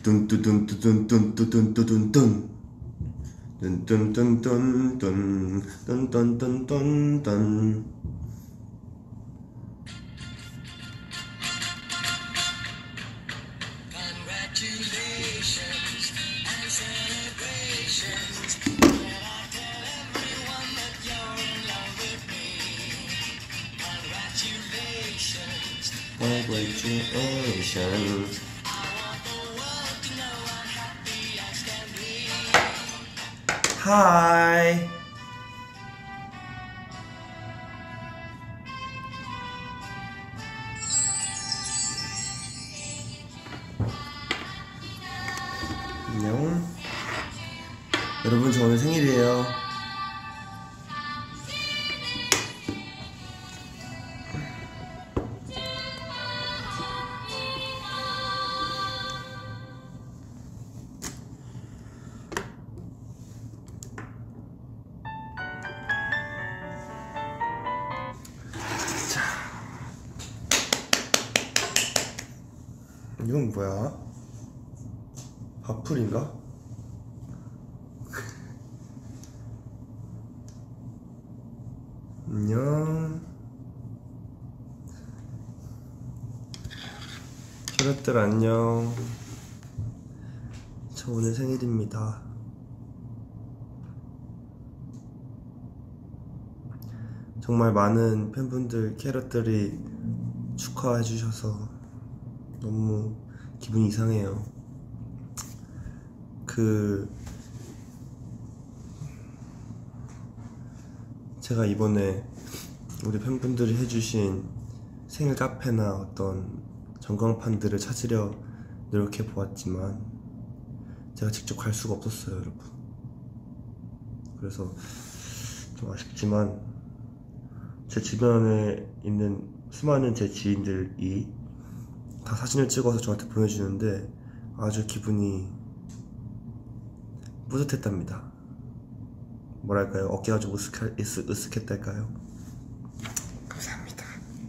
뚠뚠뚠뚠뚠뚠뚠뚠뚠뚠뚠뚠 뚠뚠뚠뚠뚠뚠뚠뚠뚠. Congratulations. Hi. 안녕. 여러분, 저 오늘 생일이에요. 이건 뭐야? 밥풀인가? 안녕. 캐럿들 안녕. 저 오늘 생일입니다. 정말 많은 팬분들, 캐럿들이 축하해 주셔서 너무 기분이 이상해요. 제가 이번에 우리 팬분들이 해주신 생일 카페나 어떤 전광판들을 찾으려 노력해 보았지만 제가 직접 갈 수가 없었어요, 여러분. 그래서 좀 아쉽지만 제 주변에 있는 수많은 제 지인들이 다 사진을 찍어서 저한테 보내주는데 아주 기분이 뿌듯했답니다. 뭐랄까요, 어깨가 좀 으쓱했달까요? 감사합니다.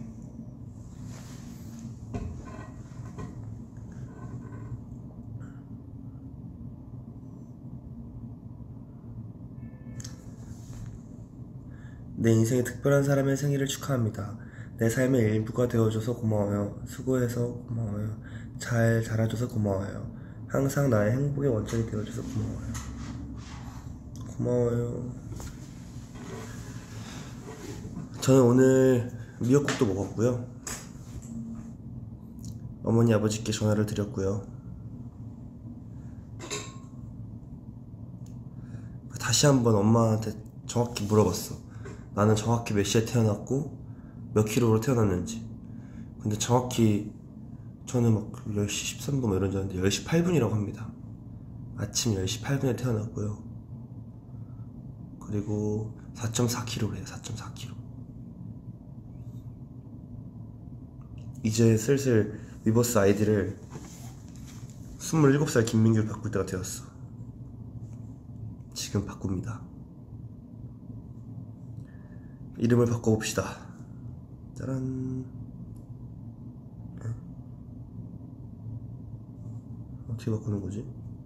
내 인생에 특별한 사람의 생일을 축하합니다. 내 삶의 일부가 되어줘서 고마워요. 수고해서 고마워요. 잘 자라줘서 고마워요. 항상 나의 행복의 원천이 되어줘서 고마워요. 고마워요. 저는 오늘 미역국도 먹었고요. 어머니 아버지께 전화를 드렸고요. 다시 한번 엄마한테 정확히 물어봤어. 나는 정확히 몇 시에 태어났고 몇 킬로로 태어났는지. 근데 정확히 저는 막 10시 13분 이런 줄 알았는데 10시 8분이라고 합니다. 아침 10시 8분에 태어났고요. 그리고 4.4kg래요. 4.4kg. 이제 슬슬 위버스 아이디를 27살 김민규를 바꿀 때가 되었어. 지금 바꿉니다. 이름을 바꿔봅시다. 짜란. 어떻게 바꾸는 거지?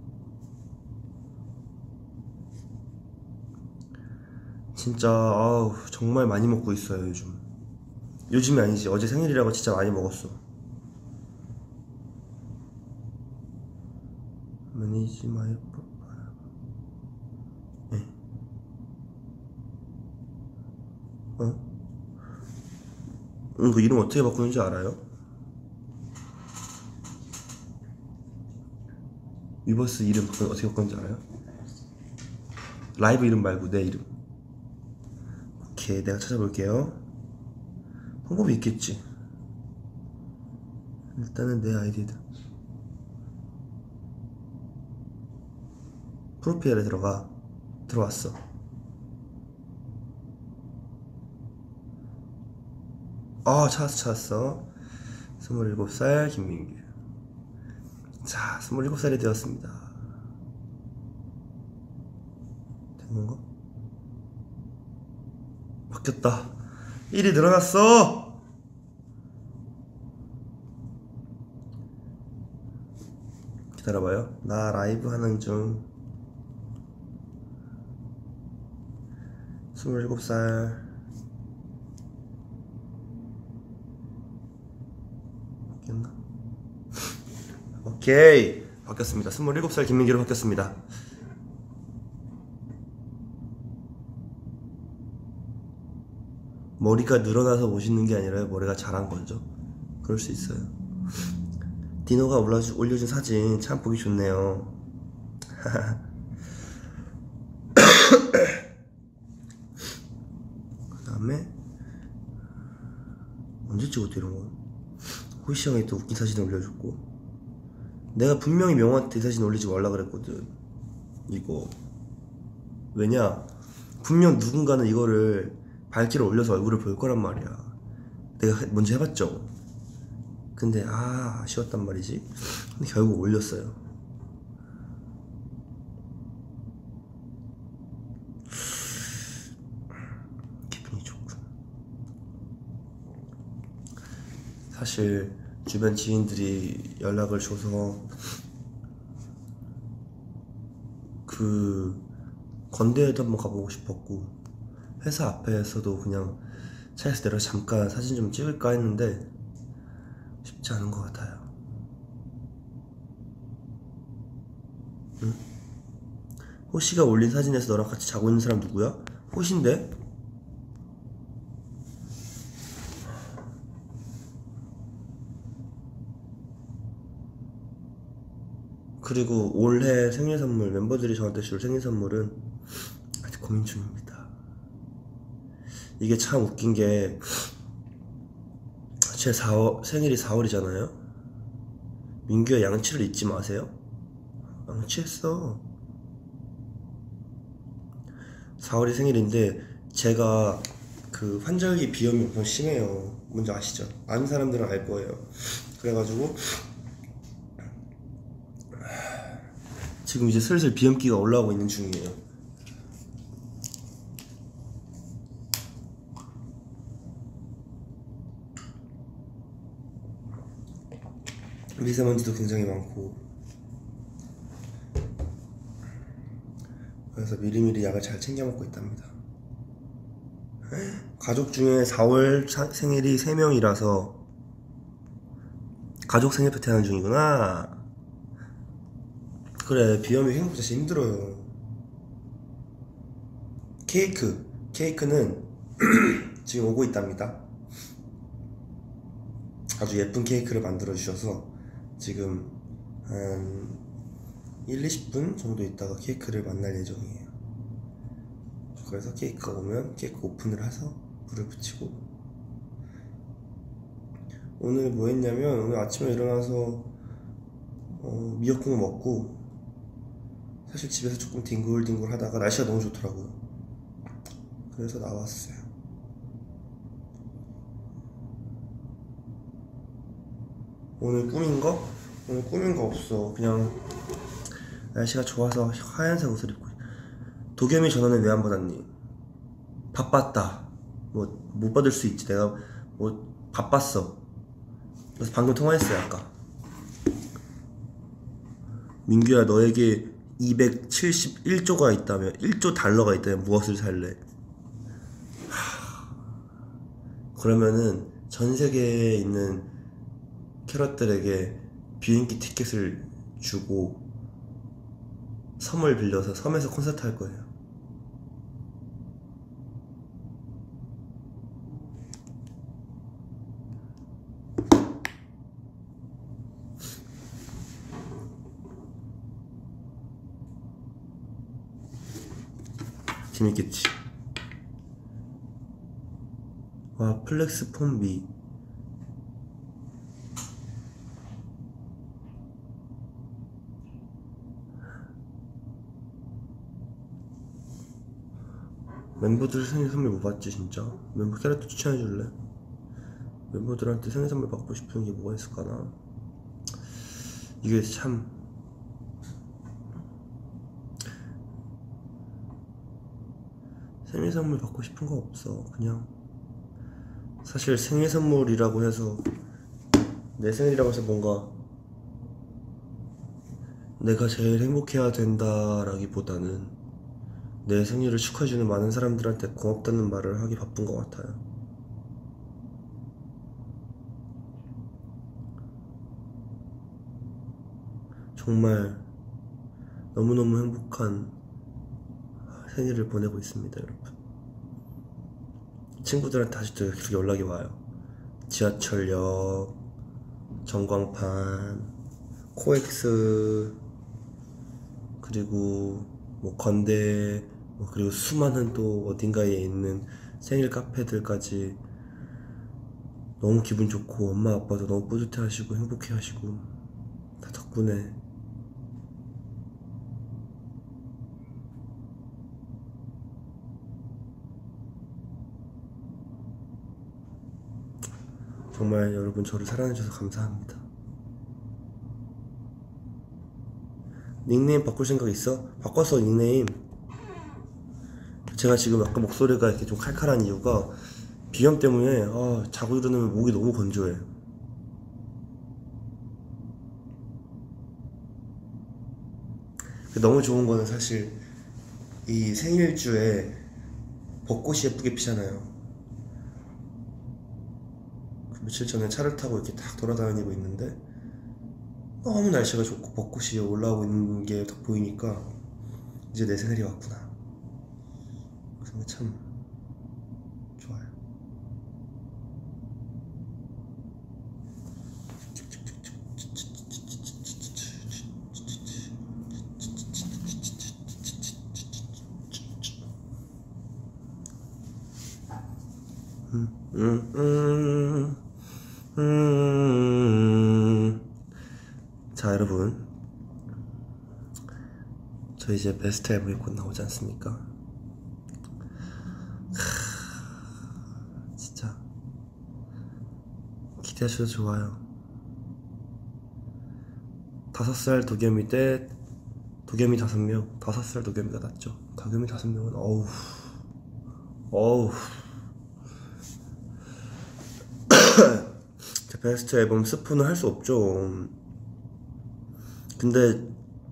진짜 아우 정말 많이 먹고 있어요 요즘. 요즘이 아니지, 어제 생일이라고 진짜 많이 먹었어. Manage my profile. 네. 이거 이름 어떻게 바꾸는지 알아요? 위버스 이름 어떻게 바꾸는지 알아요? 라이브 이름 말고 내 이름. 오케이, 내가 찾아볼게요. 방법이 있겠지. 일단은 내 아이디다. 프로필에 들어왔어. 찾았어. 27살 김민규. 자, 27살이 되었습니다. 된 건가? 바뀌었다. 1이 늘어났어. 기다려봐요. 나 라이브 하는 중. 27살. 바뀌었나? 오케이, 바뀌었습니다. 27살 김민기로 바뀌었습니다. 머리가 늘어나서 멋있는 게 아니라 머리가 자란 거죠. 그럴 수 있어요. 디노가 올려준 사진 참 보기 좋네요. 그 다음에 언제 찍었대 이런 거? 호시 형이 또 웃긴 사진 올려줬고, 내가 분명히 명호한테 사진 올리지 말라 그랬거든. 이거 왜냐, 분명 누군가는 이거를 밝기로 올려서 얼굴을 볼 거란 말이야. 내가 먼저 해봤죠. 근데 아쉬웠단 말이지. 근데 결국 올렸어요. 기분이 좋군. 사실 주변 지인들이 연락을 줘서 그 건대에도 한번 가보고 싶었고, 회사 앞에서도 그냥 차에서 내려 잠깐 사진 좀 찍을까 했는데 쉽지 않은 것 같아요. 응? 호시가 올린 사진에서 너랑 같이 자고 있는 사람 누구야? 호시인데? 그리고 올해 생일 선물, 멤버들이 저한테 줄 생일 선물은 아직 고민 중입니다. 이게 참 웃긴 게, 제 생일이 4월이잖아요? 민규야, 양치를 잊지 마세요. 양치했어. 4월이 생일인데 제가 그 환절기 비염이 엄청 심해요. 뭔지 아시죠? 아는 사람들은 알 거예요. 그래가지고 지금 이제 슬슬 비염기가 올라오고 있는 중이에요. 미세먼지도 굉장히 많고, 그래서 미리미리 약을 잘 챙겨 먹고 있답니다. 가족 중에 4월 생일이 3명이라서 가족 생일 파티 하는 중이구나. 그래, 비염이 생각보다 진짜 힘들어요. 케이크는 지금 오고 있답니다. 아주 예쁜 케이크를 만들어 주셔서 지금 한 1-20분 정도 있다가 케이크를 만날 예정이에요. 그래서 케이크가 오면 케이크 오픈을 해서 불을 붙이고, 오늘 뭐 했냐면, 오늘 아침에 일어나서 미역국 먹고, 사실 집에서 조금 뒹굴뒹굴 하다가 날씨가 너무 좋더라고요. 그래서 나왔어요. 오늘 꾸민 거? 오늘 꾸민 거 없어. 그냥 날씨가 좋아서 하얀색 옷을 입고. 도겸이 전화는 왜 안 받았니? 바빴다. 뭐 못 받을 수 있지. 내가 뭐 바빴어. 그래서 방금 통화했어요 아까. 민규야, 너에게 271조가 있다면, 1조 달러가 있다면 무엇을 살래? 그러면은 전 세계에 있는 캐럿들에게 비행기 티켓을 주고 섬을 빌려서 섬에서 콘서트 할 거예요. 재밌겠지? 와, 플렉스 폼비. 멤버들 생일 선물 뭐 받지 진짜? 멤버 캐릭터 추천해줄래? 멤버들한테 생일 선물 받고 싶은 게 뭐가 있을까나? 이게 참 생일 선물 받고 싶은 거 없어. 그냥 사실 생일 선물이라고 해서, 내 생일이라고 해서 뭔가 내가 제일 행복해야 된다라기보다는 내 생일을 축하해주는 많은 사람들한테 고맙다는 말을 하기 바쁜 것 같아요. 정말 너무너무 행복한 생일을 보내고 있습니다, 여러분. 친구들한테 아직도 계속 연락이 와요. 지하철역, 전광판, 코엑스, 그리고 뭐 건대, 그리고 수많은 또 어딘가에 있는 생일 카페들까지 너무 기분 좋고 엄마 아빠도 너무 뿌듯해 하시고 행복해 하시고 다 덕분에 정말 여러분 저를 사랑해주셔서 감사합니다. 닉네임 바꿀 생각 있어? 바꿨어 닉네임. 제가 지금 아까 목소리가 이렇게 좀 칼칼한 이유가 비염 때문에 자고 일어나면 목이 너무 건조해. 너무 좋은 거는 사실 이 생일주에 벚꽃이 예쁘게 피잖아요. 며칠 전에 차를 타고 이렇게 딱 돌아다니고 있는데 너무 날씨가 좋고 벚꽃이 올라오고 있는 게 딱 보이니까 이제 내 생일이 왔구나. 그 생각 참 좋아요. 자 여러분, 저 이제 베스트 앨범이 곧 나오지 않습니까? 진짜 기대하셔도 좋아요. 5살 도겸이 때 도겸이 5명, 5살 도겸이가 낫죠. 도겸이 5명은 어우 베스트 앨범 스포는 할 수 없죠. 근데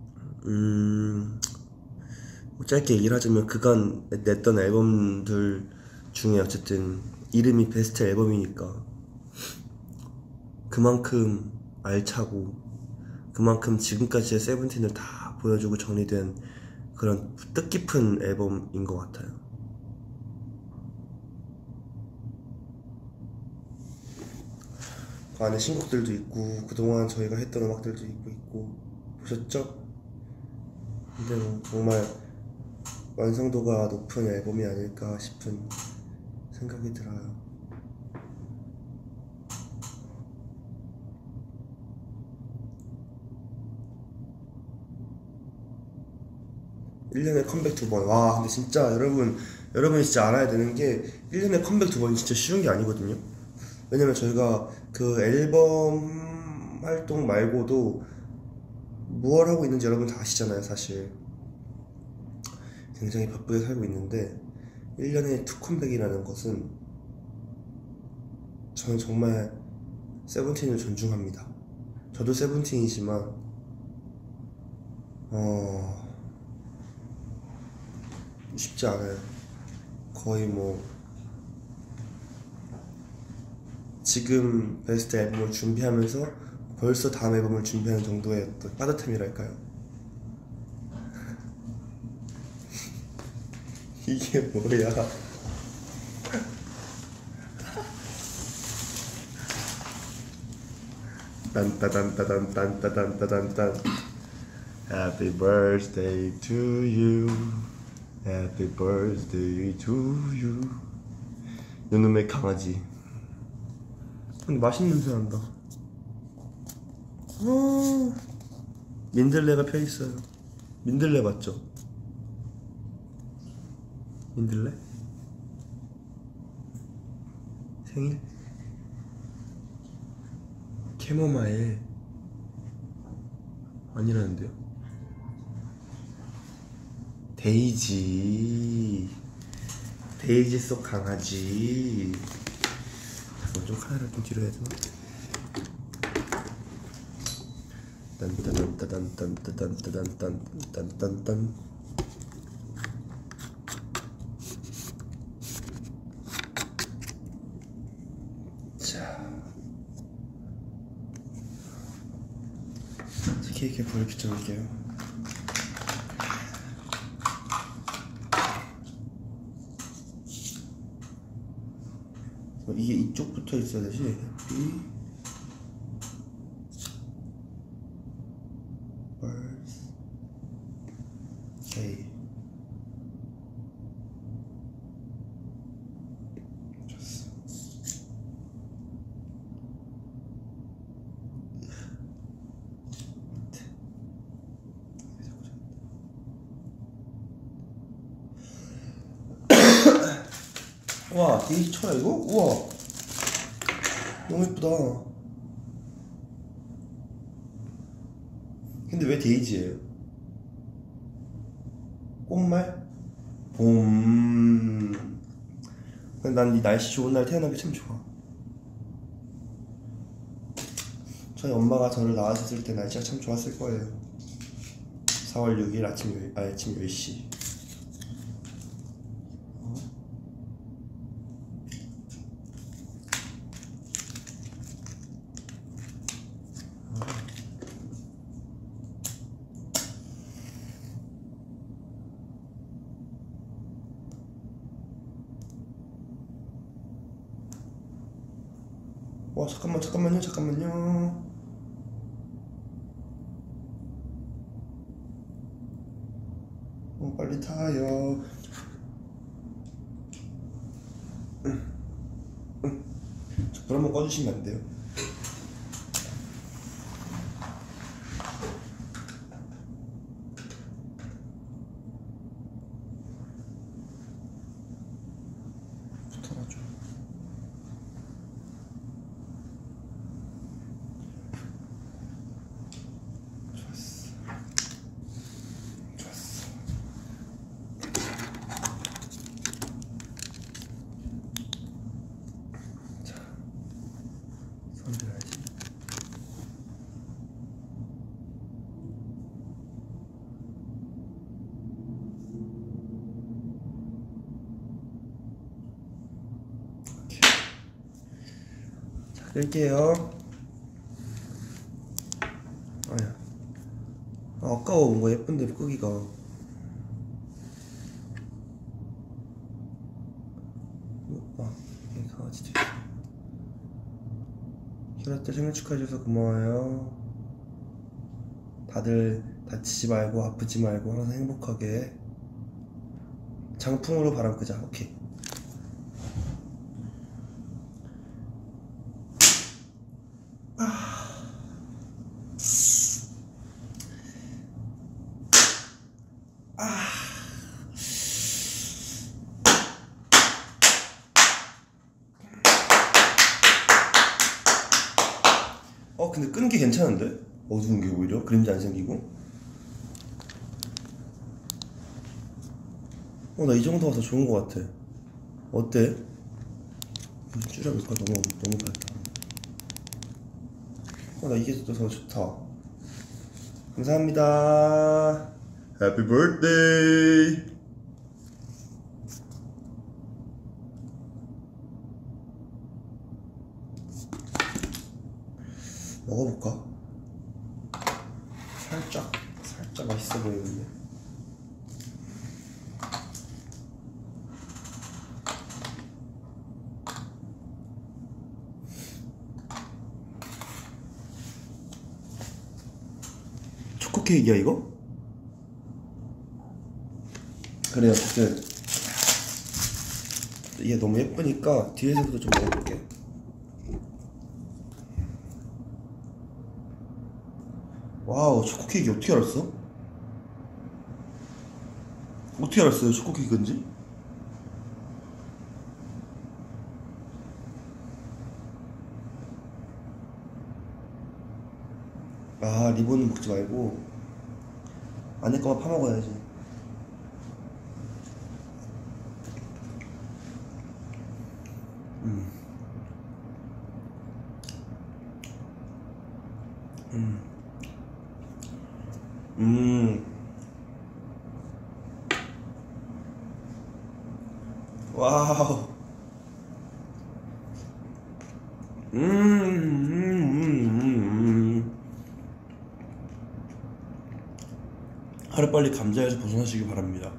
짧게 얘기를 하자면 그간 냈던 앨범들 중에 어쨌든 이름이 베스트 앨범이니까 그만큼 알차고 그만큼 지금까지의 세븐틴을 다 보여주고 정리된 그런 뜻깊은 앨범인 것 같아요. 그 안에 신곡들도 있고 그동안 저희가 했던 음악들도 있고 보셨죠? 근데 뭐 정말 완성도가 높은 앨범이 아닐까 싶은 생각이 들어요. (1년에) 컴백 2번. 와 근데 진짜 여러분이 진짜 알아야 되는 게 1년에 컴백 2번이 진짜 쉬운 게 아니거든요. 왜냐면 저희가 그 앨범 활동 말고도 무얼 하고 있는지 여러분 다 아시잖아요. 사실 굉장히 바쁘게 살고 있는데 1년에 2 컴백이라는 것은 저는 정말 세븐틴을 존중합니다. 저도 세븐틴이지만 쉽지 않아요. 거의 뭐 지금 베스트 앨범을 준비하면서 벌써 다음 앨범을 준비하는 정도의 어떤 빠듯함이랄까요? 이게 뭐야? 딴따단따단딴따단따단딴 Happy birthday to you. Happy birthday to you. 요놈의 강아지. 근데 맛있는 냄새 난다. 민들레가 펴있어요. 민들레 맞죠? 민들레? 생일? 캐모마일 아니라는데요? 데이지 속 강아지. 잠깐만 좀 카메라를 좀 뒤로 해야 되나? 딴딴딴딴딴딴딴딴딴딴딴. 자, 케이크에 불을 붙여볼게요. 이게 이쪽부터 있어야 되지. 해피 버스데이. 좋았어. 와, 데이지 쳐야 이거? 우와, 너무 예쁘다. 근데 왜 데이지예요? 꽃말? 봄. 난 이 날씨 좋은 날 태어난 게 참 좋아. 저희 엄마가 저를 낳았을 때 날씨가 참 좋았을 거예요. 4월 6일 아침 10시. 와, 잠깐만요. 빨리 타요. 저 불 한번 꺼주시면 안 돼요? 붙어라줘. 좋았어. 자, 손 들어야지. 자, 끌게요. 아야, 아까워. 뭔가 예쁜데 끄기가. 이 강아지도 있어. 히라떼 생일 축하해줘서 고마워요. 다들 다치지 말고 아프지 말고 항상 행복하게. 장풍으로 바람 끄자. 오케이. 근데 끈 게 괜찮은데? 어두운 게 오히려 그림자 안 생기고. 나 이 정도가 더 좋은 거 같아. 어때? 줄여볼까? 너무 밝다. 나 이게 더 좋다. 감사합니다. 해피 버스데이. 먹어볼까? 살짝 맛있어 보이는데. 초코 케이크야 이거? 그래, 어쨌든 이게 너무 예쁘니까 뒤에서도 좀 먹어볼게. 와우, 초코 케이크 어떻게 알았어? 어떻게 알았어요, 초코 케이크인지? 아, 리본은 먹지 말고 안에 거만 파먹어야지. 음. 와우. 하루빨리 감자에서 벗어나시기 바랍니다.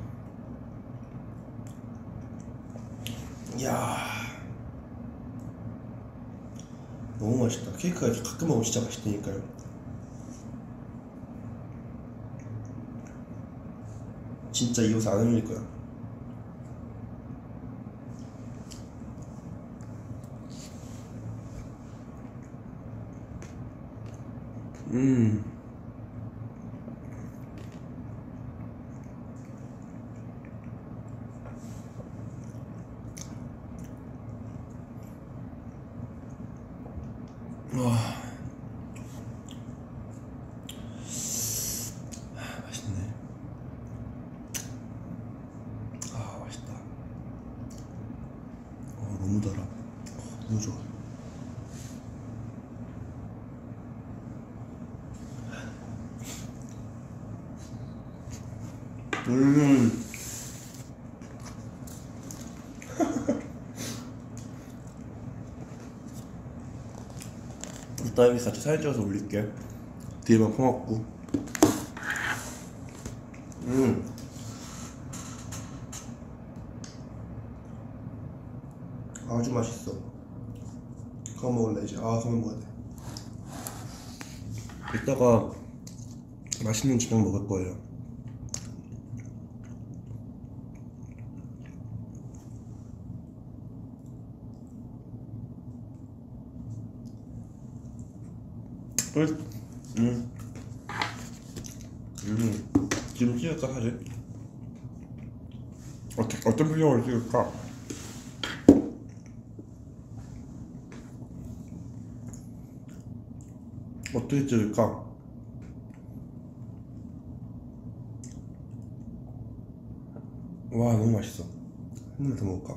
이야, 너무 맛있다. 케이크가 이렇게 가끔 먹으면 진짜 맛있다니까요. 진짜 이 옷 안 흘릴 거야. 음. 와, 맛있네. 아, 맛있다. 너무 달아. 너무 좋아. 음. 이따 여기 같이 사진 찍어서 올릴게. 뒤에만 퍼먹고. 아주 맛있어. 그거 먹을래 이제. 그만 먹어야 돼. 이따가 맛있는 저녁 먹을 거예요. 끝. 지금 찍을까 사진? 어떤 표정을 찍을까? 어떻게 찍을까? 와, 너무 맛있어. 한 입 더 먹을까?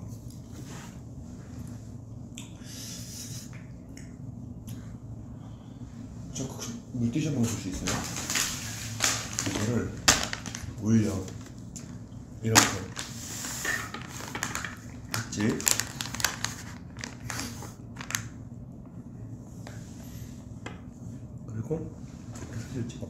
저 물티슈 한번 줄 수 있어요? 이거를 올려. 이렇게 있지? 그리고 이렇게 사진을 찍어.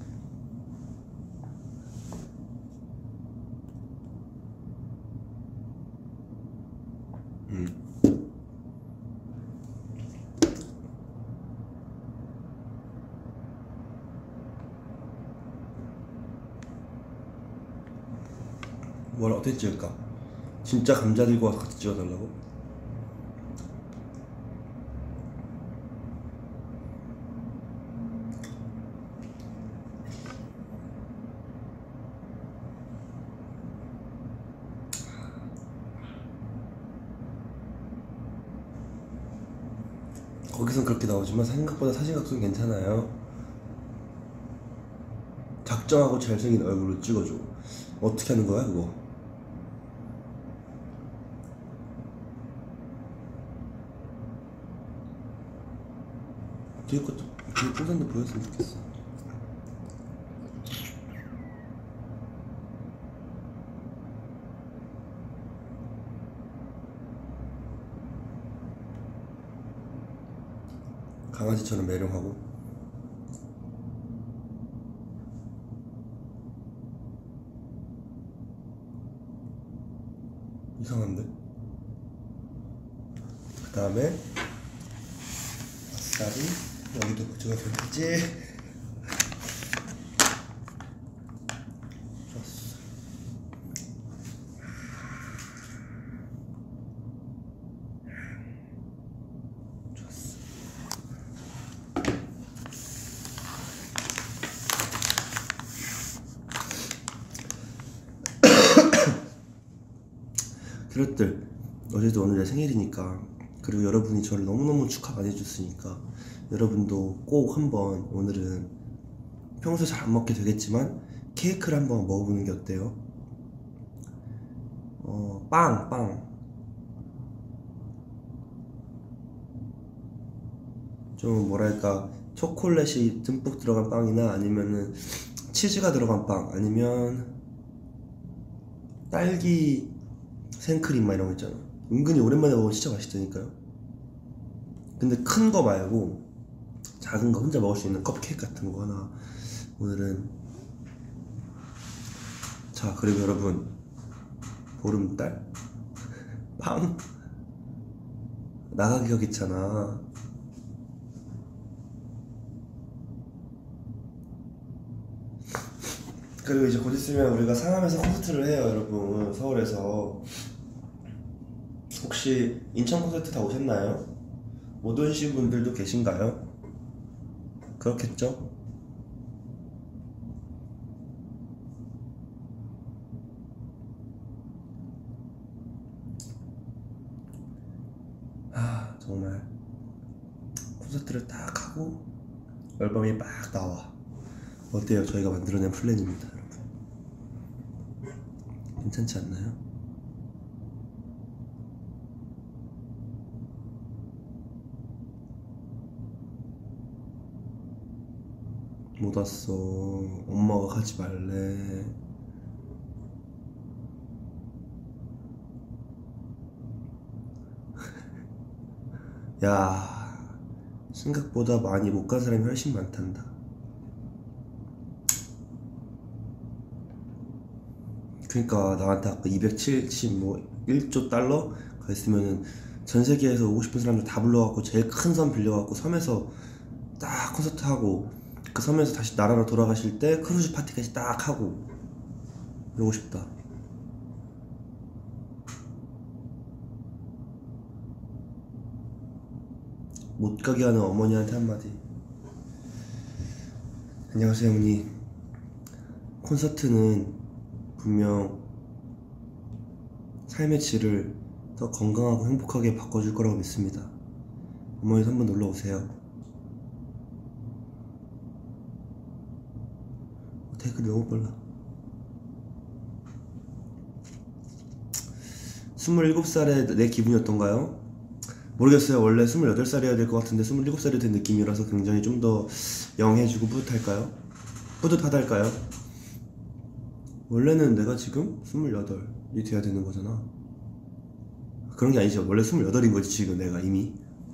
뭘 어떻게 찍을까? 진짜 감자 들고 와서 같이 찍어달라고? 거기선 그렇게 나오지만 생각보다 사진 각성 괜찮아요. 작정하고 잘생긴 얼굴로 찍어줘. 어떻게 하는 거야 그거? 뒤에 것도 뒤에 풍선도 보였으면 좋겠어. 강아지처럼 매력하고. 이상한데? 그 다음에 아싸리 여기도 붙여줘야지. 좋았어. 좋았어. 그릇들, 어제도 오늘 내 생일이니까, 그리고 여러분이 저를 너무너무 축하 많이 해줬으니까 여러분도 꼭 한번 오늘은 평소에 잘 안 먹게 되겠지만 케이크를 한번 먹어보는 게 어때요? 빵 좀 뭐랄까 초콜릿이 듬뿍 들어간 빵이나 아니면은 치즈가 들어간 빵 아니면 딸기 생크림 막 이런 거 있잖아. 은근히 오랜만에 먹으면 진짜 맛있다니까요. 근데 큰 거 말고 작은 거 혼자 먹을 수 있는 컵케이크 같은 거 하나 오늘은. 자, 그리고 여러분, 보름달 빵 나가기가 귀찮아. 그리고 이제 곧 있으면 우리가 상암에서 콘서트를 해요, 여러분. 서울에서. 혹시 인천 콘서트 다 오셨나요? 못 오신 분들도 계신가요? 그렇겠죠? 아, 정말 콘서트를 딱 하고 앨범이 막 나와. 어때요? 저희가 만들어낸 플랜입니다, 여러분. 괜찮지 않나요? 못 왔어. 엄마가 가지 말래. 야, 생각보다 많이 못 간 사람이 훨씬 많단다. 그러니까 나한테 아까 271조 달러 그랬으면은 전 세계에서 오고 싶은 사람들 다 불러갖고 제일 큰 섬 빌려갖고 섬에서 딱 콘서트 하고 그 섬에서 다시 나라로 돌아가실 때 크루즈 파티까지 딱 하고 이러고 싶다. 못 가게 하는 어머니한테 한마디. 안녕하세요, 어머니. 콘서트는 분명 삶의 질을 더 건강하고 행복하게 바꿔줄 거라고 믿습니다. 어머니도 한번 놀러 오세요. 댓글이 너무 빨라. 27살의 내 기분이 어떤가요? 모르겠어요. 원래 28살이어야 될 것 같은데 27살이 된 느낌이라서 굉장히 좀 더 영해지고 뿌듯할까요? 뿌듯하달까요? 원래는 내가 지금 28이 돼야 되는 거잖아. 그런 게 아니죠. 원래 28인 거지 지금 내가 이미.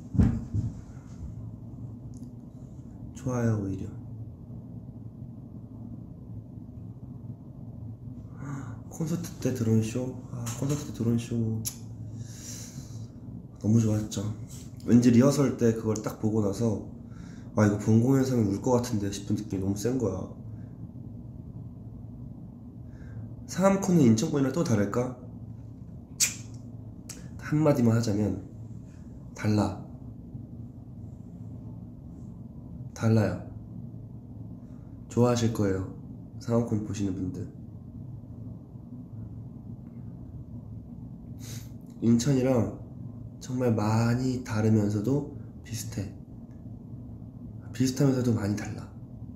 좋아요. 오히려 콘서트 때 드론 쇼? 아, 콘서트 때 드론 쇼 너무 좋았죠. 왠지 리허설 때 그걸 딱 보고 나서 아, 이거 본 공연에서는 울 것 같은데 싶은 느낌이 너무 센 거야. 상암콘은 인천콘이랑 또 다를까? 한마디만 하자면 달라요. 좋아하실 거예요, 상암콘 보시는 분들. 인천이랑 정말 많이 다르면서도 비슷해. 비슷하면서도 많이 달라.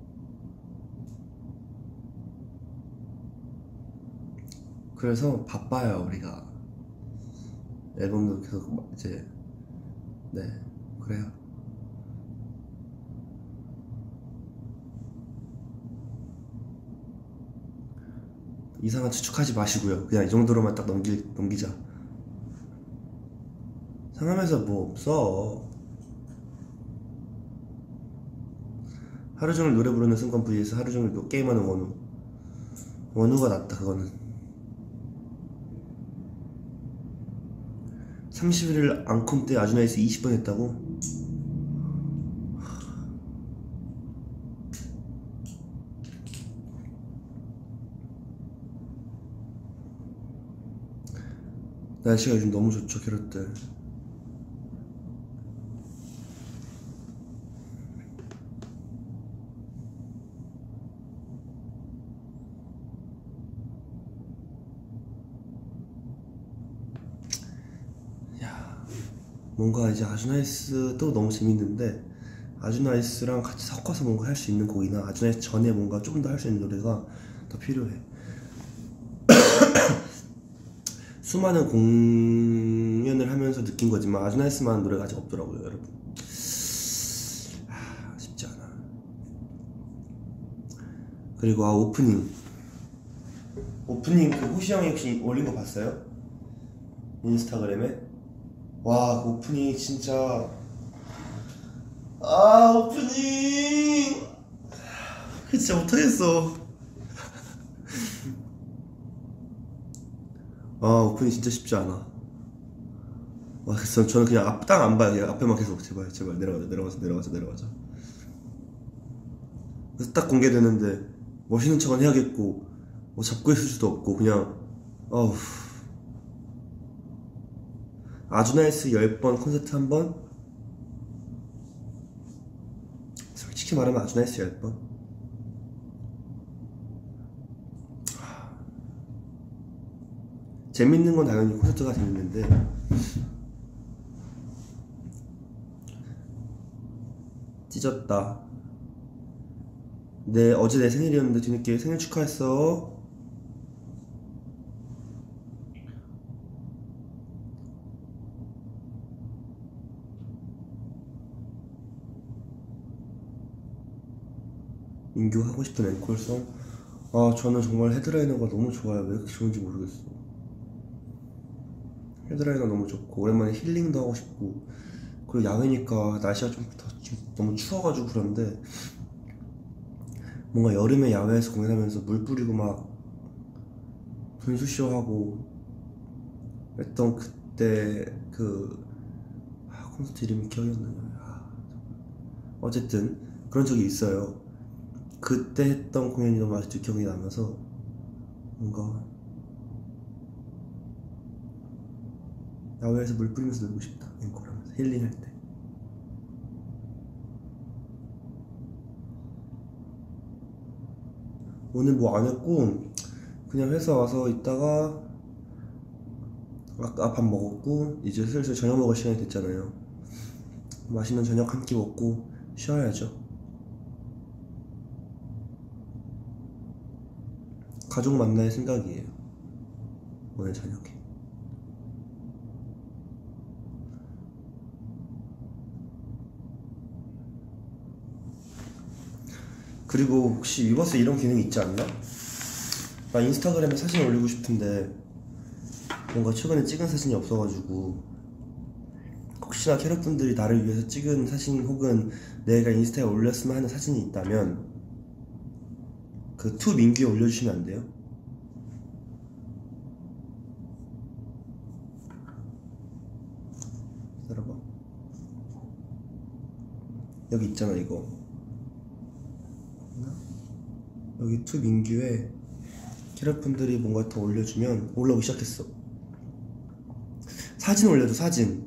그래서 바빠요, 우리가. 앨범도 계속 이제. 네, 그래요. 이상한 추측하지 마시고요. 그냥 이 정도로만 딱 넘기자. 상암에서 뭐 없어. 하루종일 노래 부르는 순간 vs 하루종일 또 게임하는 원우가 낫다. 그거는 31일 앙콘 때 아주나이스 20번 했다고? 날씨가 요즘 너무 좋죠, 캐럿들. 뭔가 이제 아주나이스도 너무 재밌는데 아주나이스랑 같이 섞어서 뭔가 할 수 있는 곡이나 아주나이스 전에 뭔가 좀 더 할 수 있는 노래가 더 필요해. 수많은 공연을 하면서 느낀 거지만 아주나이스만한 노래가 아직 없더라고요, 여러분. 쉽지 않아. 그리고 오프닝 그 호시 형이 혹시 올린 거 봤어요? 인스타그램에? 와, 그 오프닝 진짜. 오프닝 그 진짜 못하겠어. 오프닝 진짜 쉽지 않아. 와, 그래서 저는 그냥 땅 안 봐요. 그냥 앞에만 계속 제발 제발 내려가자. 그래서 딱 공개되는데 멋있는 척은 해야겠고 뭐 잡고 있을 수도 없고 그냥 어우. 아주나이스 10번 콘서트 1번, 솔직히 말하면 아주나이스 10번. 재밌는 건 당연히 콘서트가 재밌는데 찢었다. 어제 내 생일이었는데 뒤늦게 생일 축하했어. 민규 하고 싶은 앵콜송? 저는 정말 헤드라이너가 너무 좋아요. 왜 이렇게 좋은지 모르겠어. 헤드라이너 너무 좋고 오랜만에 힐링도 하고 싶고, 그리고 야외니까 날씨가 좀 너무 추워가지고 그런데 뭔가 여름에 야외에서 공연하면서 물 뿌리고 막 분수쇼 하고 했던 그때 콘서트 이름이 기억이 안 나냐. 어쨌든 그런 적이 있어요. 그때 했던 공연이 너무 아직도 기억이 나면서 뭔가 야외에서 물 뿌리면서 놀고 싶다. 앵콜하면서 힐링할 때. 오늘 뭐 안 했고 그냥 회사 와서 있다가 아까 밥 먹었고 이제 슬슬 저녁 먹을 시간이 됐잖아요. 맛있는 저녁 한 끼 먹고 쉬어야죠. 가족 만날 생각이에요, 오늘 저녁에. 그리고 혹시 위버스 이런 기능이 있지 않나? 나 인스타그램에 사진 올리고 싶은데 뭔가 최근에 찍은 사진이 없어가지고, 혹시나 캐럿분들이 나를 위해서 찍은 사진 혹은 내가 인스타에 올렸으면 하는 사진이 있다면 그 투 민규에 올려주시면 안 돼요? 기다려봐. 여기 있잖아, 이거. 여기 투 민규에 캐럿분들이 뭔가 더 올려주면 올라오기 시작했어. 사진 올려줘, 사진.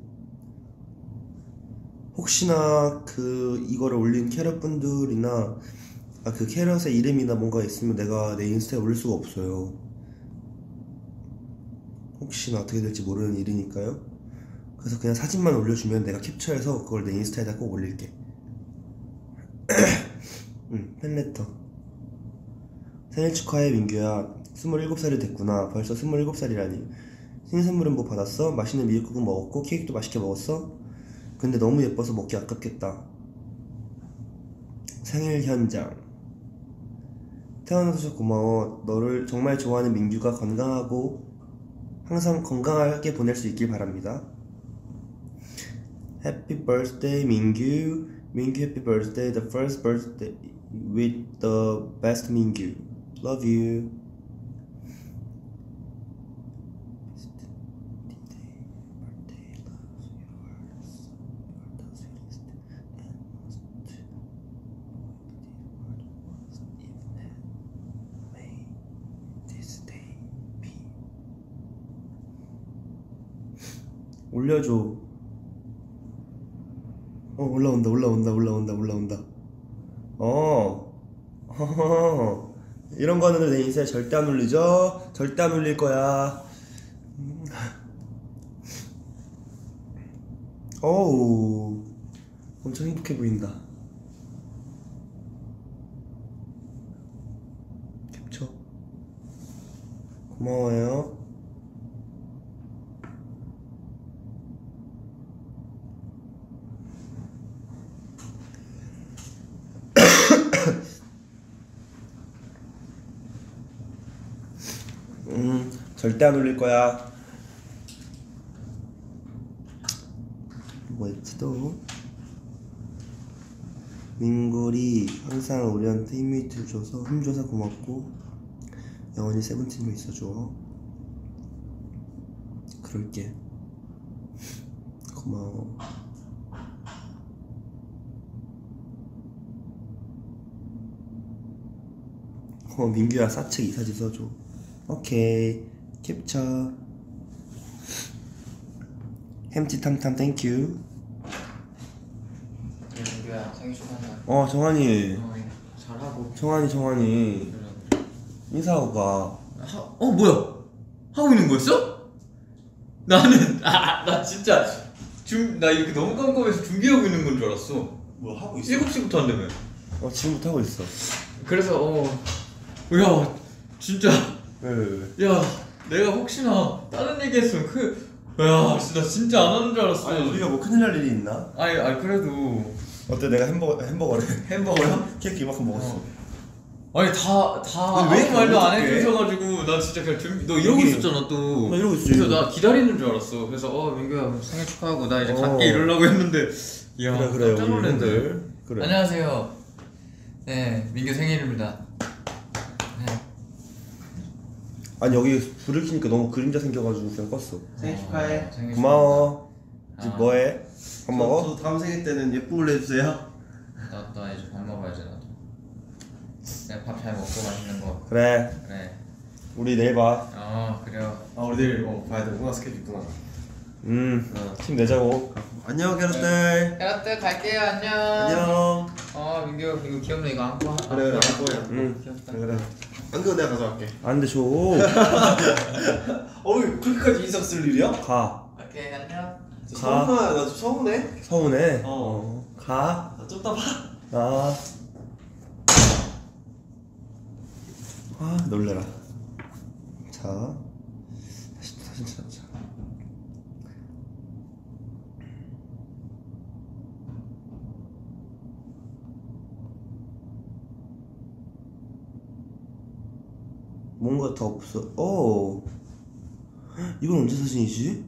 혹시나 이거를 올린 캐럿분들이나 그 캐럿의 이름이나 뭔가 있으면 내가 내 인스타에 올릴 수가 없어요. 혹시나 어떻게 될지 모르는 일이니까요. 그래서 그냥 사진만 올려주면 내가 캡처해서 그걸 내 인스타에다 꼭 올릴게. 팬레터. 생일 축하해 민규야. 27살이 됐구나. 벌써 27살이라니. 생일 선물은 뭐 받았어? 맛있는 미역국은 먹었고 케이크도 맛있게 먹었어? 근데 너무 예뻐서 먹기 아깝겠다. 생일 현장. 태어나서 고마워. 너를 정말 좋아하는 민규가 건강하고 항상 건강하게 보낼 수 있길 바랍니다. Happy birthday 민규. 민규 happy birthday. The first birthday with the best 민규. Love you. 올려줘. 올라온다. 이런 거는 내 인스타에 절대 안 올리죠? 절대 안 올릴 거야. 어우, 엄청 행복해 보인다. 캡처. 고마워요. 절대 안 올릴 거야. 뭐였지 또? 민골이 항상 우리한테 힘줘서 고맙고 영원히 세븐틴으로 있어줘. 그럴게. 고마워. 민규야 사측 이사지 써줘. 오케이 캡처. 햄찌탐탐 땡큐. 민규야 생일 축하한다. 정환이. 잘하고. 정환이 인사하고 가. 뭐야? 하고 있는 거였어? 나는 나 진짜 나 이렇게 너무 깜깜해서 준비하고 있는 건 줄 알았어. 뭐 하고 있어? 7시부터 한다며. 지금부터 하고 있어. 그래서 야 진짜 왜? 야 내가 혹시나 다른 얘기 했으면 야 진짜 안 하는 줄 알았어. 아니 우리가 뭐 큰일 날 일이 있나? 아니 그래도 어때? 내가 햄버거래. 햄버거요? 케이크 이만큼 먹었어. 아니 다 왜 아무 이렇게 말도 안 어떡해? 해주셔가지고 나 진짜 그냥 너 이러고 여기- 있었잖아 또. 나 이러고 있었지. 그래서 나 기다리는 줄 알았어. 그래서 민규야 생일 축하하고 나 이제 갈게 이러려고 했는데 야 그래 깜짝 놀랐네. 그래. 안녕하세요. 네 민규 생일입니다. 네. 아니 여기 불을 켜니까 너무 그림자 생겨가지고 그냥 껐어. 생일 축하해. 생일 고마워. 이제 아. 뭐해? 밥 먹어? 저 다음 생일 때는 예쁜 걸로 해주세요. 나 이제 밥 먹어야지 나도. 내가 밥 잘 먹고 맛있는 거. 그래. 그래. 우리 내일 봐. 그래요. 아 우리 내일 봐야 되구나. 스케줄 있구나. 힘내자고. 안녕 캐럿들. 캐럿들 갈게요. 안녕. 안녕. 민규 이거 귀엽네. 이거 안고. 그래 안 보여. 귀엽다. 그래. 안경 내가 가져갈게. 안 돼, 줘. 그렇게까지 인상 쓸 일이야? 가. 오케이 안녕. 나 좀 서운해. 서운해? 가. 가. 좀 이따 봐. 놀래라. 자. 다시 사진 찾자. 뭔가 더 없어. 이건 언제 사진이지?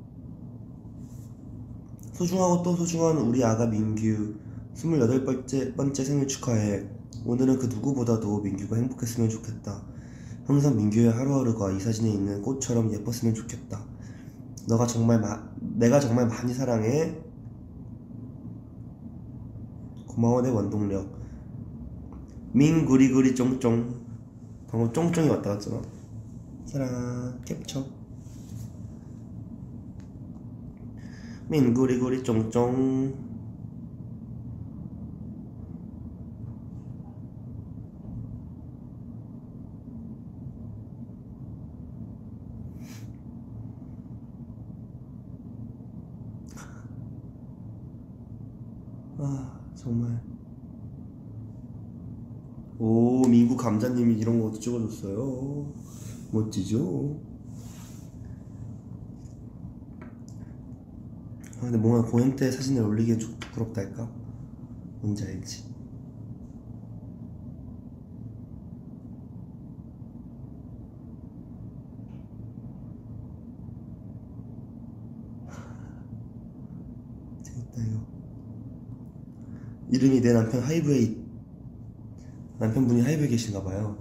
소중하고 또 소중한 우리 아가 민규 28번째 생일 축하해. 오늘은 그 누구보다도 민규가 행복했으면 좋겠다. 항상 민규의 하루하루가 이 사진에 있는 꽃처럼 예뻤으면 좋겠다. 내가 정말 많이 사랑해. 고마워 내 원동력. 민구리구리 쫑쫑. 방금 쫑쫑이 왔다 갔잖아. 사랑 캡처. 민구리구리 쫑쫑. 정말. 오, 미국 감자님이 이런 것도 찍어줬어요. 멋지죠? 근데 뭔가 공연 때 사진을 올리기엔 좀 부끄럽달까? 뭔지 알지? 재밌다 이거. 이름이 내 남편 남편분이 하이브에 계신가봐요.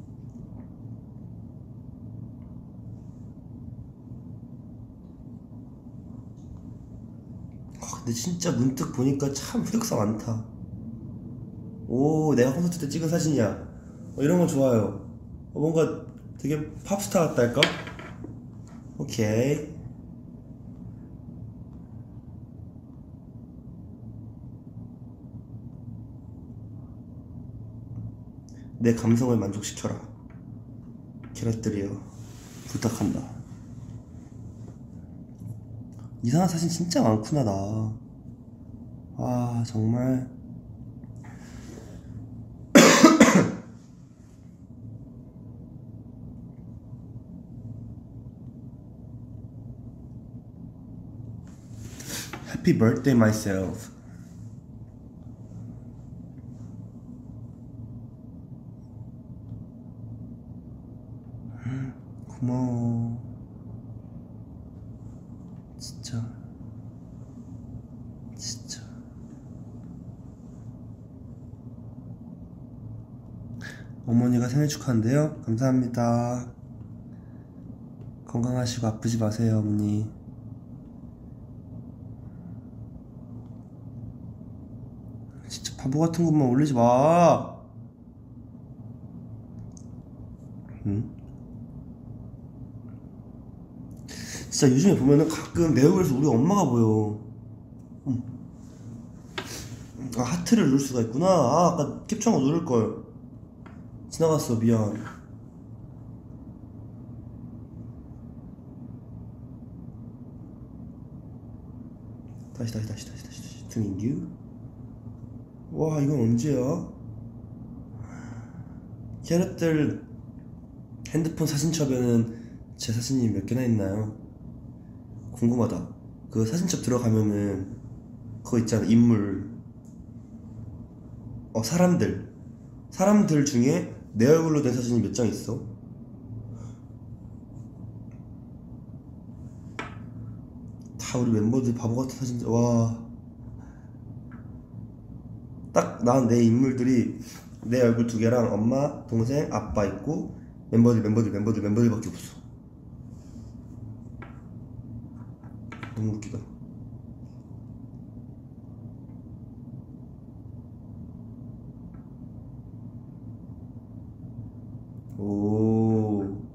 근데 진짜 문득 보니까 참 흑사 많다. 오, 내가 콘서트 때 찍은 사진이야. 이런 거 좋아요. 뭔가 되게 팝스타 같달까? 오케이. 내 감성을 만족시켜라. 캐럿들이여 부탁한다. 이상한 사진 진짜 많구나 나. 정말. Happy birthday myself. 고마워. 어머니가 생일 축하한대요? 감사합니다. 건강하시고 아프지 마세요, 어머니. 진짜 바보 같은 것만 올리지 마. 응? 진짜 요즘에 보면은 가끔 내 얼굴에서 우리 엄마가 보여. 아, 하트를 누를 수가 있구나. 아, 아까 캡처한 거 누를걸. 지나갔어, 미안. 다시 등인규. 와, 이건 언제야? 캐럿들 핸드폰 사진첩에는 제 사진이 몇 개나 있나요? 궁금하다. 그 사진첩 들어가면은 그거 있잖아, 인물. 사람들 중에 내 얼굴로 된 사진이 몇 장 있어. 다 우리 멤버들 바보 같은 사진. 와, 딱 난 내 인물들이 내 얼굴 2개랑 엄마, 동생, 아빠 있고 멤버들밖에 없어. 너무 웃기다. 오,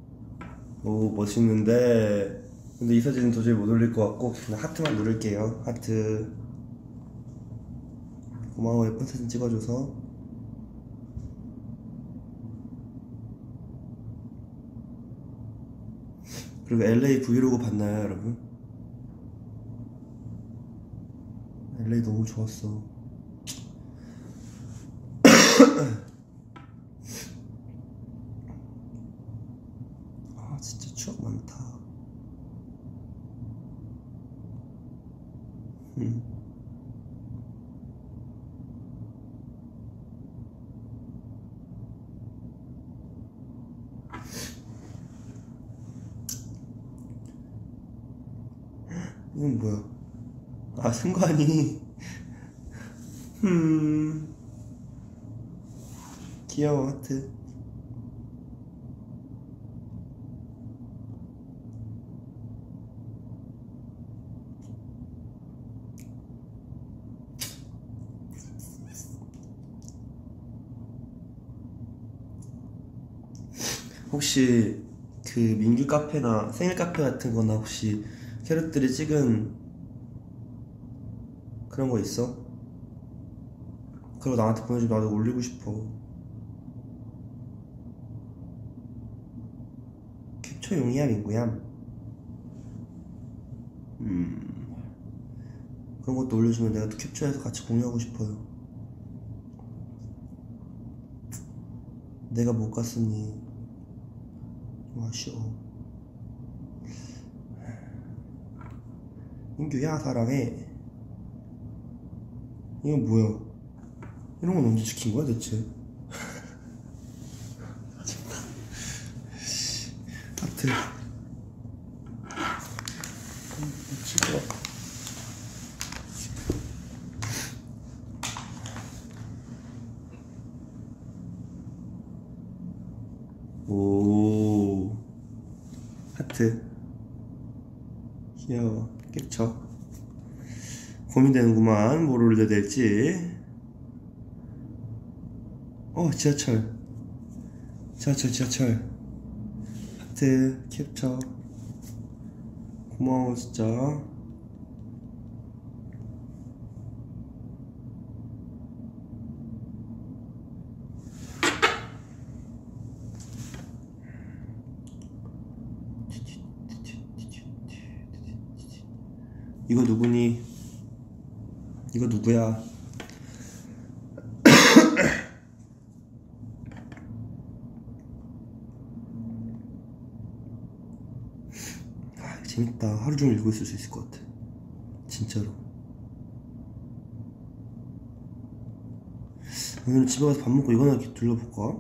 멋있는데. 근데 이 사진은 도저히 못 올릴 것 같고 그냥 하트만 누를게요. 하트. 고마워, 예쁜 사진 찍어줘서. 그리고 LA 브이로그 봤나요, 여러분? LA 너무 좋았어. 아, 진짜 추억 많다. 이건 뭐야? 아, 승관이. 귀여워, 하트. 혹시 그 민규 카페나 생일 카페 같은 거나 혹시 캐럿들이 찍은 그런 거 있어? 그거 나한테 보내주면 나도 올리고 싶어. 캡처용이야, 민구야? 그런 것도 올려주면 내가 또 캡처해서 같이 공유하고 싶어요. 내가 못 갔으니 좀 아쉬워. 민규야, 사랑해. 이건 뭐야? 이런 건 언제 시킨 거야 대체? 하트. 미치겠다. 오, 하트. 귀여워. 캡처. 고민되는구만. 뭘 올려야 될지. 지하철. 하트 캡처. 고마워 진짜. 이거 누구니? 이거 누구야? 재밌다. 하루 종일 읽고 있을 수 있을 것 같아. 진짜로. 오늘 집에 가서 밥 먹고 이거나 이렇게 둘러볼까?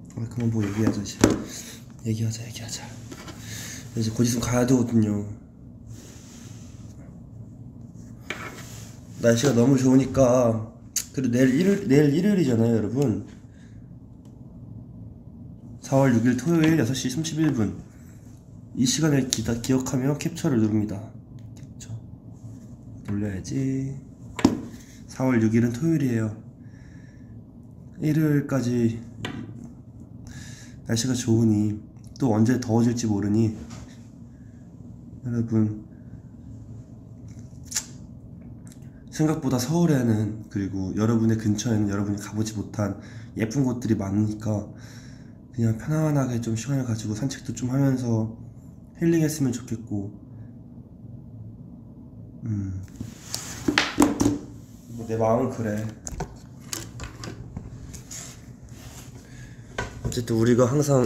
그만 보고 얘기하자 이제. 얘기하자. 이제 곧 있으면 가야 되거든요. 날씨가 너무 좋으니까. 그리고 내일 일요일이잖아요 여러분. 4월 6일 토요일 6시 31분 이 시간을 기억하며 캡처를 누릅니다. 캡처 눌러야지. 4월 6일은 토요일이에요. 일요일까지 날씨가 좋으니 또 언제 더워질지 모르니 여러분 생각보다 서울에는 그리고 여러분의 근처에는 여러분이 가보지 못한 예쁜 곳들이 많으니까 그냥 편안하게 좀 시간을 가지고 산책도 좀 하면서 힐링했으면 좋겠고 뭐 내 마음은 그래. 어쨌든 우리가 항상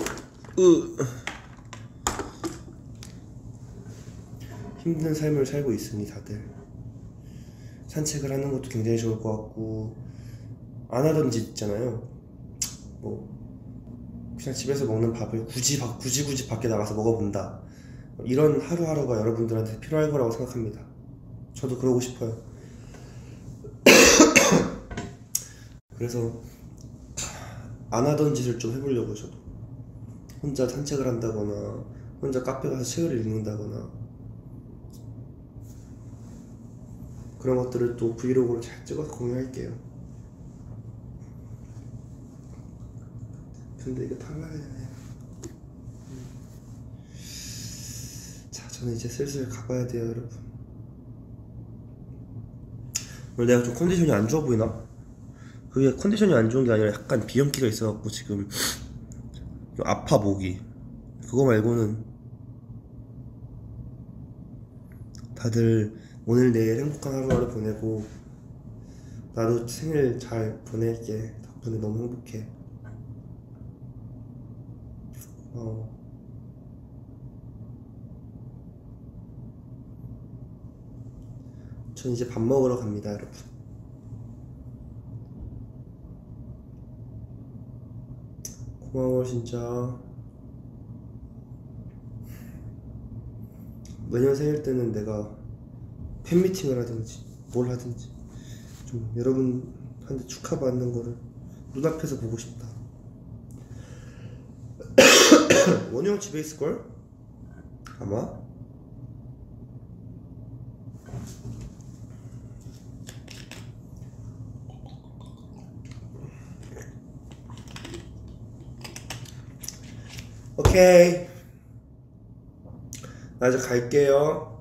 힘든 삶을 살고 있으니 다들 산책을 하는 것도 굉장히 좋을 것 같고 안 하던 짓 있잖아요. 뭐 그냥 집에서 먹는 밥을 굳이 밖에 나가서 먹어본다. 이런 하루하루가 여러분들한테 필요할 거라고 생각합니다. 저도 그러고 싶어요. 그래서 안 하던 짓을 좀 해보려고. 저도 혼자 산책을 한다거나 혼자 카페 가서 책을 읽는다거나 그런 것들을 또 브이로그로 잘 찍어서 공유할게요. 근데 이거 탈락해야 되네. 자, 저는 이제 슬슬 가봐야 돼요 여러분. 오늘 내가 좀 컨디션이 안 좋아 보이나? 그게 컨디션이 안 좋은 게 아니라 약간 비염기가 있어갖고 지금 좀 아파 목이. 그거 말고는 다들 오늘 내일 행복한 하루하루 보내고 나도 생일 잘 보낼게. 덕분에 너무 행복해. 전 이제 밥 먹으러 갑니다 여러분. 고마워 진짜. 내년 생일 때는 내가 팬미팅을 하든지 뭘 하든지 좀 여러분한테 축하받는 거를 눈앞에서 보고 싶다. 원우 형 집에 있을걸? 아마? 오케이. 나 이제 갈게요.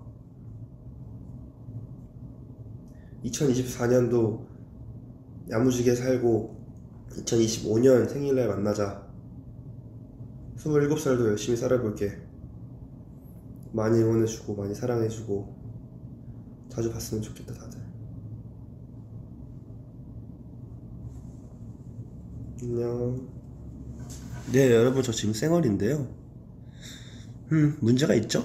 2024년도 야무지게 살고 2025년 생일날 만나자. 27살도 열심히 살아볼게. 많이 응원해주고 많이 사랑해주고 자주 봤으면 좋겠다 다들. 안녕. 네 여러분, 저 지금 쌩얼인데요. 문제가 있죠?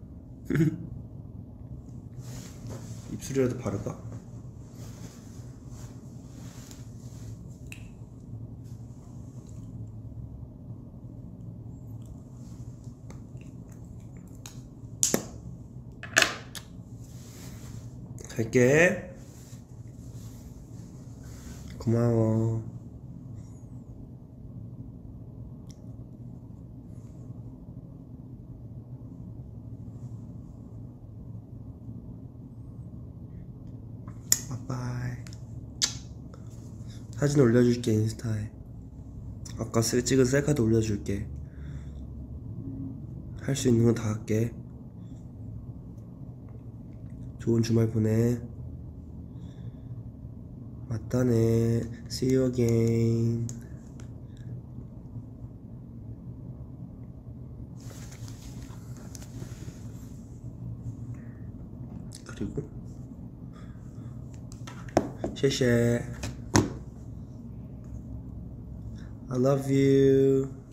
입술이라도 바를까? 갈게. 고마워. 바이바이. 사진 올려줄게 인스타에. 아까 찍은 셀카도 올려줄게. 할 수 있는 건 다 할게. 좋은 주말 보내. 맞다네. See you again. 그리고 谢谢 I love you.